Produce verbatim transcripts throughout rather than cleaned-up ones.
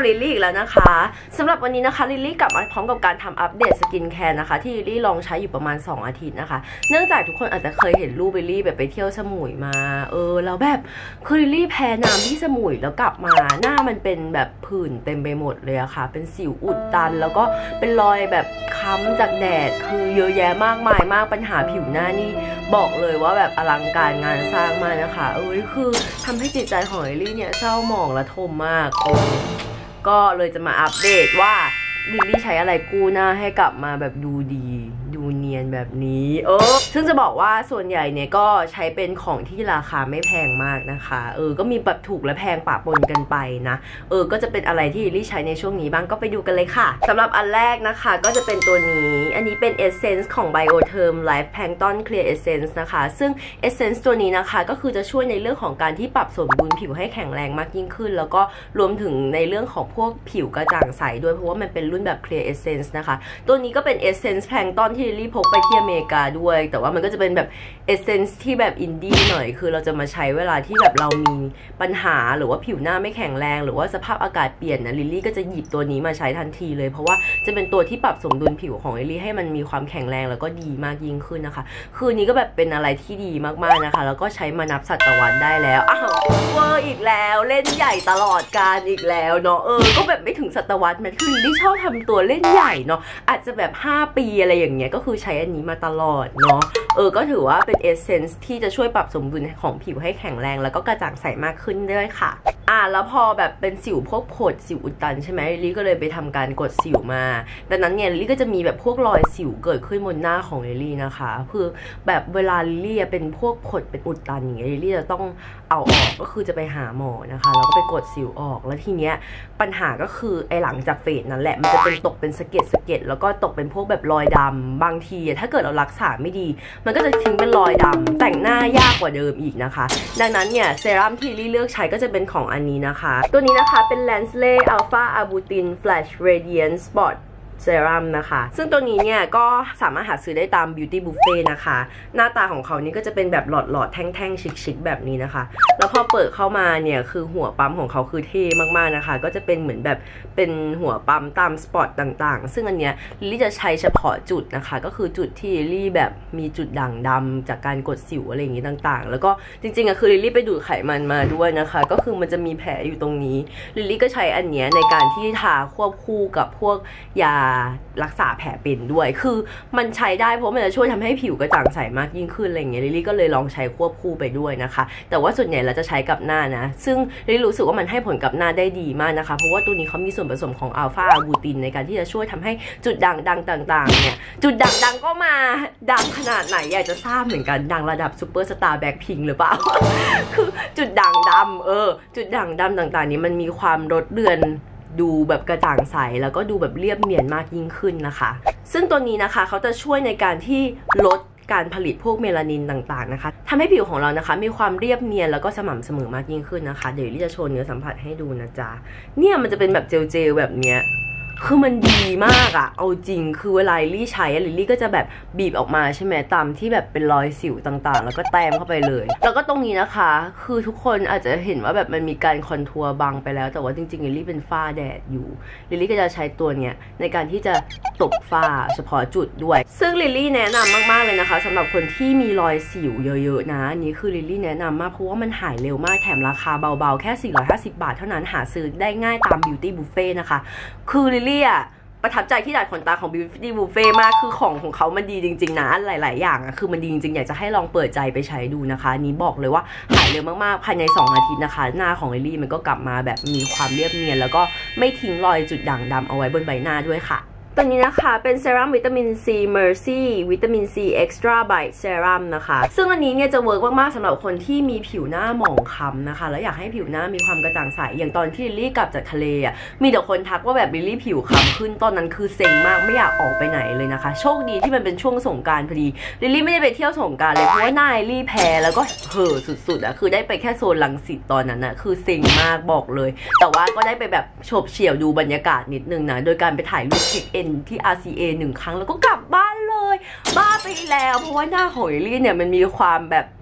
ลิลลี่อีกแล้วนะคะสำหรับวันนี้นะคะลิลลี่กลับมาพร้อมกับการทำอัปเดตสกินแคร์นะคะที่ลิลลี่ลองใช้อยู่ประมาณสองอาทิตย์นะคะเนื่องจากทุกคนอาจจะเคยเห็นรูปลิลลี่แบบไปเที่ยวสมุยมาเออแล้วแบบคือลิลลี่แพ้น้ำที่สมุยแล้วกลับมาหน้ามันเป็นแบบผื่นเต็มไปหมดเลยอะค่ะเป็นสิวอุดตันแล้วก็เป็นรอยแบบค้ำจากแดดคือเยอะแยะมากมายมากปัญหาผิวหน้านี่บอกเลยว่าแบบอลังการงานสร้างมากนะคะเอ้ยคือทำให้จิตใจของลิลลี่เนี่ยเศร้าหมองและทมมากก็เลยจะมาอัปเดตว่าลิลลี่ใช้อะไรกู้หน้าให้กลับมาแบบดูดีดูเนียนแบบนี้เออซึ่งจะบอกว่าส่วนใหญ่เนี่ยก็ใช้เป็นของที่ราคาไม่แพงมากนะคะเออก็มีแบบถูกและแพงปะปนกันไปนะเออก็จะเป็นอะไรที่ลิลลี่ใช้ในช่วงนี้บ้างก็ไปดูกันเลยค่ะสำหรับอันแรกนะคะก็จะเป็นตัวนี้อันนี้เป็น Essence ของ Biotherm Life Plankton Clear Essence นะคะซึ่ง Essence ตัวนี้นะคะก็คือจะช่วยในเรื่องของการที่ปรับสมดุลผิวให้แข็งแรงมากยิ่งขึ้นแล้วก็รวมถึงในเรื่องของพวกผิวกระจ่างใสด้วยเพราะว่ามันเป็นรุ่นแบบ Clear Essence นะคะตัวนี้ก็เป็น Essence Plankton ที่ลิลลี่พกไปที่อเมริกาด้วยแต่ว่ามันก็จะเป็นแบบ Essence ที่แบบอินดี้หน่อยคือเราจะมาใช้เวลาที่แบบเรามีปัญหาหรือว่าผิวหน้าไม่แข็งแรงหรือว่าสภาพอากาศเปลี่ยนนะลิลลี่ก็จะหยิบตัวนี้มาใช้ทันทีเลยเพราะว่าจะเป็นตัวที่ปรับสมดุลผิวของลิลลี่ให้มันมีความแข็งแรงแล้วก็ดีมากยิ่งขึ้นนะคะคืนนี้ก็แบบเป็นอะไรที่ดีมากๆนะคะแล้วก็ใช้มานับศตวรรษได้แล้วอ้าวเวอร์อีกแล้วเล่นใหญ่ตลอดการอีกแล้วเนาะเออก็แบบไม่ถึงศตวรรษมันคือลิลลี่ชอบทำตัวเล่นใหญ่เนาะอาจจะแบบห้าปีอะไรอย่างเงี้ยก็คือใช้อันนี้มาตลอดเนาะเออก็ถือว่าเป็นเอเซนส์ที่จะช่วยปรับสมดุลของผิวให้แข็งแรงแล้วก็กระจ่างใสมากขึ้นด้วยค่ะอ่าแล้วพอแบบเป็นสิวพวกผดสิวอุดตันใช่ไหมลิลลี่ก็เลยไปทำการกดสิวมาดังนั้นเนี่ยลิลลี่ก็จะมีแบบพวกรอยสิวเกิดขึ้นบนหน้าของลิลลี่นะคะคือแบบเวลาลิลลี่เป็นพวกผดเป็นอุดตันอย่างเงี้ยลิลลี่จะต้องเอาออกก็คือจะไปหาหมอนะคะแล้วก็ไปกดสิวออกแล้วทีเนี้ยปัญหาก็คือไอหลังจากเฟสนั้นแหละมันจะเป็นตกเป็นสะเก็ดสะเก็ดแล้วก็ตกเป็นพวกแบบรอยดำบางทีถ้าเกิดเรารักษาไม่ดีมันก็จะทิ้งเป็นรอยดำแต่งหน้ายากกว่าเดิมอีกนะคะดังนั้นเนี่ยเซรั่มที่ลิลลี่เลือกใช้ก็จะเป็นของอันนี้นะคะตัวนี้นะคะเป็น Lansley Alpha Arbutin Flash Radiant Spotเซรั่มนะคะซึ่งตัวนี้เนี่ยก็สามารถหาซื้อได้ตาม Beauty Buffet นะคะหน้าตาของเขานี่ก็จะเป็นแบบหลอดๆแท่งๆชิคๆแบบนี้นะคะแล้วพอเปิดเข้ามาเนี่ยคือหัวปั๊มของเขาคือเท่มากๆนะคะก็จะเป็นเหมือนแบบเป็นหัวปั๊มตามสปอตต่างๆซึ่งอันเนี้ยลิลลี่จะใช้เฉพาะจุดนะคะก็คือจุดที่ลิลลี่แบบมีจุดด่างดำจากการกดสิวอะไรอย่างนี้ต่างๆแล้วก็จริงๆอะคือลิลลี่ไปดูดไขมันมาด้วยนะคะก็คือมันจะมีแผลอยู่ตรงนี้ลิลลี่ก็ใช้อันเนี้ยในการที่ทาควบคู่กับพวกยารักษาแผลเป็นด้วยคือมันใช้ได้เพราะมันจะช่วยทำให้ผิวกระจ่างใสมากยิ่งขึ้นอะไรอย่างเงี้ยลิลลี่ก็เลยลองใช้ควบคู่ไปด้วยนะคะแต่ว่าส่วนใหญ่เราจะใช้กับหน้านะซึ่งลิลลี่รู้สึกว่ามันให้ผลกับหน้าได้ดีมากนะคะเพราะว่าตัวนี้เขามีส่วนผสมของอัลฟาอาร์บูตินในการที่จะช่วยทำให้จุดด่างดังต่างๆเนี่ยจุดด่างดังก็มาดังขนาดไหนอยากจะทราบเหมือนกันดังระดับซูเปอร์สตาร์แบ็คพิงค์หรือเปล่า คือจุดด่างดำเออจุดด่างดำต่างๆนี้มันมีความลดเลือนดูแบบกระจ่างใสแล้วก็ดูแบบเรียบเนียนมากยิ่งขึ้นนะคะซึ่งตัวนี้นะคะเขาจะช่วยในการที่ลดการผลิตพวกเมลานินต่างๆนะคะทำให้ผิวของเรานะคะมีความเรียบเนียนแล้วก็สม่ำเสมอมากยิ่งขึ้นนะคะเดี๋ยวลิจะโชว์เนื้อสัมผัสให้ดูนะจ๊ะเนี่ยมันจะเป็นแบบเจลๆแบบเนี้ยคือมันดีมากอะเอาจริงคือเวลาลิลลี่ใช้ลิลลี่ก็จะแบบบีบออกมาใช่ไหมตามที่แบบเป็นรอยสิวต่างๆแล้วก็แต้มเข้าไปเลยแล้วก็ตรงนี้นะคะคือทุกคนอาจจะเห็นว่าแบบมันมีการคอนทัวร์บังไปแล้วแต่ว่าจริงๆลิลลี่เป็นฝ้าแดดอยู่ลิลลี่ก็จะใช้ตัวเนี้ยในการที่จะตบฝ้าเฉพาะจุดด้วยซึ่งลิลลี่แนะนำมากๆเลยนะคะสำหรับคนที่มีรอยสิวเยอะๆนะอันนี้คือลิลลี่แนะนำมากเพราะว่ามันหายเร็วมากแถมราคาเบาๆแค่สี่ร้อยห้าสิบบาทเท่านั้นหาซื้อได้ง่ายตาม Beauty Buffet นะคะคือลิลลี่อะประทับใจที่ดัดขนตาของ Beauty Buffet มากคือของของเขามันดีจริงๆนะหลายๆอย่างอะคือมันดีจริงๆอยากจะให้ลองเปิดใจไปใช้ดูนะคะนี้บอกเลยว่าหายเร็วมากๆภายในสองอาทิตย์นะคะหน้าของลิลลี่มันก็กลับมาแบบมีความเรียบเนียนแล้วก็ไม่ทิ้งรอยจุดด่างดำเอาไว้บนใบหน้าด้วยค่ะตัวนี้นะคะเป็นเซรั่มวิตามินซี Mercy วิตามินซี Extra Bite Serum นะคะซึ่งอันนี้เนี่ยจะเวิร์กมากๆสำหรับคนที่มีผิวหน้าหมองคล้ำนะคะแล้วอยากให้ผิวหน้ามีความกระจ่างใสอย่างตอนที่ลิลลี่กลับจากทะเลอ่ะมีแต่คนทักว่าแบบลิลลี่ผิวคล้ำขึ้นตอนนั้นคือเซ็งมากไม่อยากออกไปไหนเลยนะคะโชคดีที่มันเป็นช่วงสงกรานต์พอดีลิลลี่ไม่ได้ไปเที่ยวสงกรานต์เลยเพราะว่าหน้าลิลลี่แพ้แล้วก็เห่อสุดๆอ่ะคือได้ไปแค่โซนรังสิตตอนนั้นอ่ะคือเซ็งมากบอกเลยแต่ว่าก็ได้ไปแบบโฉบเฉี่ยวดูบรรยากาศนิดนึงนะโดยการไปถ่ายรูปเช็คอินที่ อาร์ ซี เอหนึ่งครั้งแล้วก็กลับบ้านเลยบ้าไปแล้วเพราะว่าหน้าของลิลลี่เนี่ยมันมีความแบบ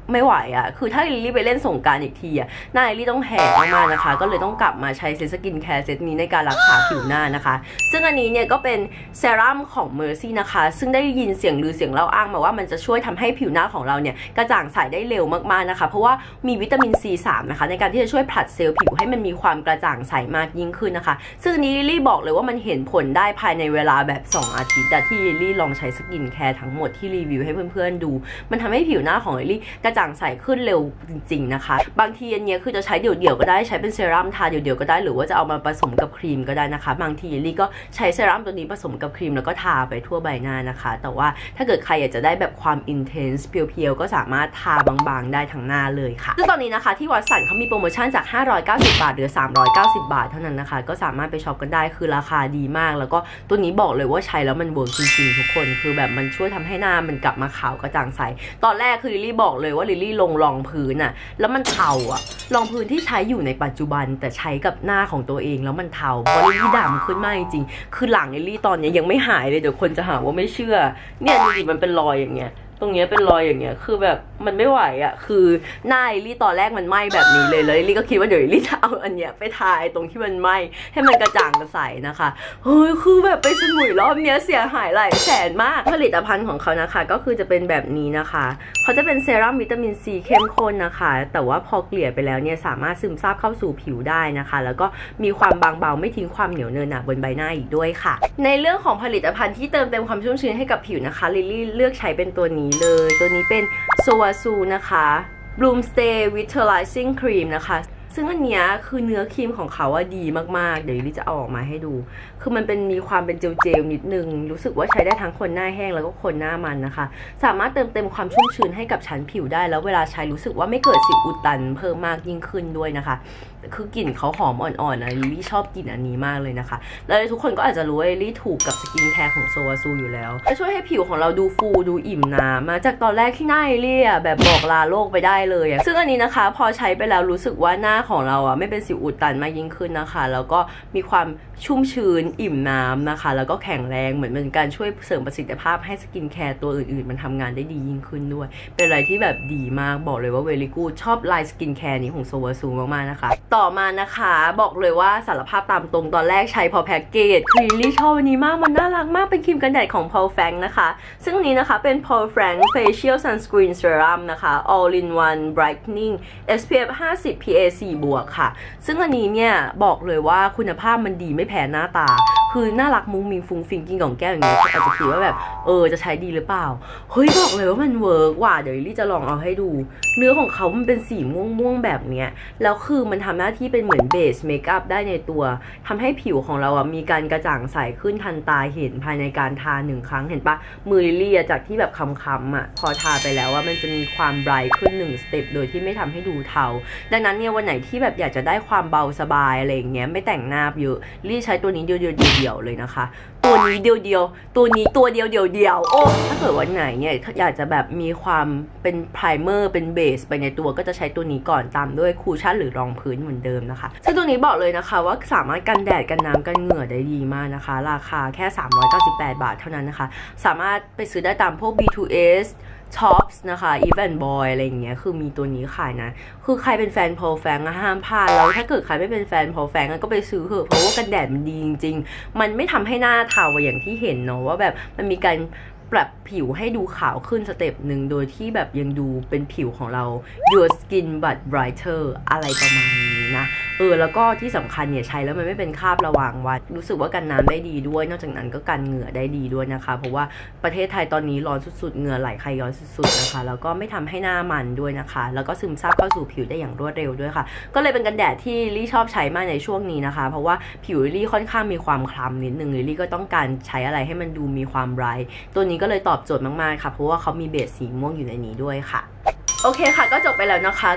ไม่ไหวอ่ะคือถ้าลิลลี่ไปเล่นสงกรานต์อีกทีอ่ะหน้าลิลลี่ต้องแหกมากๆนะคะก็เลยต้องกลับมาใช้เซตสกินแคร์เซตนี้ในการรักษาผิวหน้านะคะซึ่งอันนี้เนี่ยก็เป็นเซรั่มของ Mercy นะคะซึ่งได้ยินเสียงลือเสียงเล่าอ้างมาว่ามันจะช่วยทำให้ผิวหน้าของเราเนี่ยกระจ่างใสได้เร็วมากๆนะคะเพราะว่ามีวิตามิน ซี สาม นะคะในการที่จะช่วยผลัดเซลล์ผิวให้มันมีความกระจ่างใสมากยิ่งขึ้นนะคะซึ่งอันนี้ลิลลี่บอกเลยว่ามันเห็นผลได้ภายในเวลาแบบสองอาทิตย์ที่ลิลลี่ลองใช้สกินแคร์ทั้งหมดที่รีวิวให้เพื่อนๆดูมันทำให้ผิวหน้าของลิลลี่กระจ่างใสขึ้นเร็วจริงๆนะคะบางทีอันนี้คือจะใช้เดี่ยวๆก็ได้ใช้เป็นเซรั่มทาเดี่ยวๆก็ได้หรือว่าจะเอามาผสมกับครีมก็ได้นะคะบางทีลิลลี่ก็ใช้เซรั่มตัวนี้ผสมกับครีมแล้วก็ทาไปทั่วใบหน้านะคะแต่ว่าถ้าเกิดใครอยากจะได้แบบความอินเทนส์เพียวๆก็สามารถทาบางๆได้ทั้งหน้าเลยค่ะซึ่งตอนนี้นะคะที่วัตสันเขามีโปรโมชั่นจากห้าร้อยเก้าสิบบาทเหลือสามร้อยเก้าสิบบาทเท่านั้นนะคะก็สามารถไปช็อปกันได้คือราคาดีมากแล้วก็ตัวนี้บอกเลยว่าใช้แล้วมันเวิร์กจริงๆทุกคนคือแบบมันช่วยทำให้หน้ามันกลับมาขาวกระจ่างใสตอนแรกคือลิลลี่บอกเลยว่าลิลลี่ลงรองพื้นอะแล้วมันเทาอะรองพื้นที่ใช้อยู่ในปัจจุบันแต่ใช้กับหน้าของตัวเองแล้วมันเทาเพราะลิลลี่ดำขึ้นมากจริงๆคือหลังลิลลี่ตอนนี้ยังไม่หายเลยเดี๋ยวคนจะหาว่าไม่เชื่อเนี่ยดูดิมันเป็นรอยอย่างเงี้ยตรงนี้เป็นรอยอย่างเงี้ยคือแบบมันไม่ไหวอ่ะคือหน้าลิลลี่ตอนแรกมันไหม้แบบนี้เลยเลยลิลลี่ก็คิดว่าเดี๋ยวลิลลี่จะเอาอันเนี้ยไปทาตรงที่มันไหม้ให้มันกระจ่างกระใสนะคะเฮ้ยคือแบบไปสมุยรอบเนี้ยเสียหายหลายแสนมากผลิตภัณฑ์ของเขานะคะก็คือจะเป็นแบบนี้นะคะเขาจะเป็นเซรั่มวิตามินซีเข้มข้นนะคะแต่ว่าพอเกลี่ยไปแล้วเนี่ยสามารถซึมซาบเข้าสู่ผิวได้นะคะแล้วก็มีความบางเบาไม่ทิ้งความเหนียวเนินหนาบนใบหน้าอีกด้วยค่ะในเรื่องของผลิตภัณฑ์ที่เติมเต็มความชุ่มชื้นให้กับผิวนะคะลิลลี่เลือกใช้เป็นตัวนี้เลยตัวนี้เป็นโซวาซูนะคะ Bloom Stay Vitalizing Cream นะคะซึ่งอันเนี้ยคือเนื้อครีมของเขาอะดีมากๆเดี๋ยวลิลลี่จะเอาออกมาให้ดูคือมันเป็นมีความเป็นเจลๆนิดนึงรู้สึกว่าใช้ได้ทั้งคนหน้าแห้งแล้วก็คนหน้ามันนะคะสามารถเติมเต็มความชุ่มชื้นให้กับชั้นผิวได้แล้วเวลาใช้รู้สึกว่าไม่เกิดสิวอุดตันเพิ่มมากยิ่งขึ้นด้วยนะคะคือกลิ่นเขาหอมอ่อนๆนะลิลลี่ชอบกลิ่นอันนี้มากเลยนะคะแล้วทุกคนก็อาจจะรู้ว่าลิลลี่ถูกกับสกินแคร์ของโซวาซูอยู่แล้วจะช่วยให้ผิวของเราดูฟูดูอิ่มน้ำมาจากตอนแรกที่หน้าลิลลี่อะแบบบอกลาโลกไปได้เลยอะซึ่งอันนี้นะคะพอใช้ไปแล้วรู้สึกว่าหน้าของเราอะไม่เป็นสิวอุดตันมากยิ่งขึ้นนะคะแล้วก็มีความชุ่มชื้นอิ่มน้ำนะคะแล้วก็แข็งแรงเหมือนเป็นการช่วยเสริมประสิทธิภาพให้สกินแคร์ตัวอื่นๆมันทำงานได้ดียิ่งขึ้นด้วยเป็นอะไรที่แบบดีมากบอกเลยว่าเวลี่กูดชอบไลน์สกินแคร์นี้ของโซวาซูมากๆนะคะต่อมานะคะบอกเลยว่าสารภาพตามตรงตอนแรกใช้พอแพ็กเกจคือลิลลี่ชอบอันนี้มากมันน่ารักมากเป็นครีมกันแดดของ Pearl Frank นะคะซึ่งอันนี้นะคะเป็น Pearl Frank Facial Sunscreen Serum นะคะ All in One Brightening เอส พี เอฟ ห้าสิบ พี เอ โฟร์ บวกค่ะซึ่งอันนี้เนี่ยบอกเลยว่าคุณภาพมันดีไม่แพ้หน้าตาคือน่ารักมุ้งมิงฟุ้งฟิงกินของแก้วอย่างเงี้ยอาจจะคิดว่าแบบเออจะใช้ดีหรือเปล่าเฮ้ยบอกเลยว่ามันเวิร์กว่ะเดี๋ยวลิลลี่จะลองเอาให้ดูเนื้อของเขามันเป็นสีม่วงๆแบบเนี้ยแล้วคือมันทำหน้าที่เป็นเหมือนเบสเมคอัพได้ในตัวทำให้ผิวของเราอ่ะมีการกระจ่างใสขึ้นทันตาเห็นภายในการทาหนึ่งครั้งเห็นปะมือลิลลี่จากที่แบบค้ำๆอ่ะพอทาไปแล้วว่ามันจะมีความไบรท์ขึ้นหนึ่งสเต็ปโดยที่ไม่ทำให้ดูเทาดังนั้นเนี่ยวันไหนที่แบบอยากจะได้ความเบาสบายอะไรอย่างเงี้ยไม่แต่งหน้าเยอะลิลลี่ใช้ตัวนี้เดียวๆเลยนะคะตัวนี้เดียวๆตัวนี้ตัวเดียวเดียวๆโอ้ถ้าเกิดวันไหนเนี่ยอยากจะแบบมีความเป็นไพรเมอร์เป็นเบสไปในตัวก็จะใช้ตัวนี้ก่อนตามด้วยคูชั่นหรือรองพื้นเหมือนเดิมนะคะซึ่งตัวนี้บอกเลยนะคะว่าสามารถกันแดดกันน้ำกันเหงื่อได้ดีมากนะคะราคาแค่สามร้อยเก้าสิบแปดบาทเท่านั้นนะคะสามารถไปซื้อได้ตามพวก บี ทู เอสTops นะคะ Even Boy อะไรอย่างเงี้ยคือมีตัวนี้ขายนะคือใครเป็นแฟน Pearl Frank ห้ามพลาดแล้วถ้าเกิดใครไม่เป็นแฟน Pearl Frank ก็ไปซื้อเถอะเพราะว่ากันแดดมันดีจริงๆมันไม่ทำให้หน้าเทาอย่างที่เห็นเนาะว่าแบบมันมีการปรับผิวให้ดูขาวขึ้นสเต็ปหนึ่งโดยที่แบบยังดูเป็นผิวของเรา Your skin but brighter อะไรประมาณนี้นะเออแล้วก็ที่สำคัญเนี่ยใช้แล้วมันไม่เป็นคราบระหว่างวันรู้สึกว่ากันน้ำได้ดีด้วยนอกจากนั้นก็กันเหงื่อได้ดีด้วยนะคะเพราะว่าประเทศไทยตอนนี้ร้อนสุดๆเหงื่อไหลใครย้อยสุดๆนะคะแล้วก็ไม่ทำให้หน้ามันด้วยนะคะแล้วก็ซึมซาบเข้าสู่ผิวได้อย่างรวดเร็วด้วยค่ะก็เลยเป็นกันแดดที่ลี่ชอบใช้มากในช่วงนี้นะคะเพราะว่าผิวลี่ค่อนข้างมีความคล้ำนิดนึงลี่ก็ต้องการใช้อะไรให้มันดูมีความไบรท์ตัวนี้ก็เลยตอบโจทย์มากๆค่ะเพราะว่าเขามีเบสสีม่วงอยู่ในนี้ด้วยค่ะโอเคค่ะก็จบไปแล้วนะคะกับ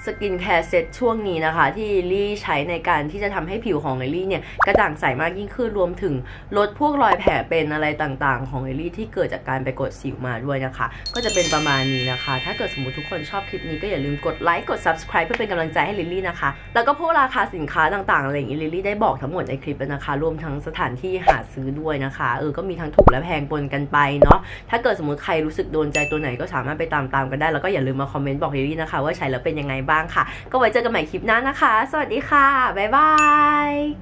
สกินแคร์เซตช่วงนี้นะคะที่ลิลลี่ใช้ในการที่จะทำให้ผิวของลิลลี่เนี่ยกระจ่างใสมากยิ่งขึ้นรวมถึงลดพวกรอยแผลเป็นอะไรต่างๆของลิลลี่ที่เกิดจากการไปกดสิวมาด้วยนะคะก็จะเป็นประมาณนี้นะคะถ้าเกิดสมมติทุกคนชอบคลิปนี้ก็อย่าลืมกดไลค์กด ซับสไครบ์ เพื่อเป็นกำลังใจให้ลิลลี่นะคะแล้วก็พวกราคาสินค้าต่างๆอะไรอย่างนี้ลิลลี่ได้บอกทั้งหมดในคลิปแล้วนะคะรวมทั้งสถานที่หาซื้อด้วยนะคะเออก็มีทั้งถูกและแพงปนกันไปเนาะถ้าเกิดสมมติใครรู้สึกโดนใจตัวไหนก็สามารถไปตามๆกันได้แล้วก็อย่าลืมมาคอมเมนต์บอกลิลลี่นะคะว่าใช้แล้วเป็นยังไงบ้างค่ะก็ไว้เจอกันใหม่คลิปหน้านะคะสวัสดีค่ะบ๊ายบาย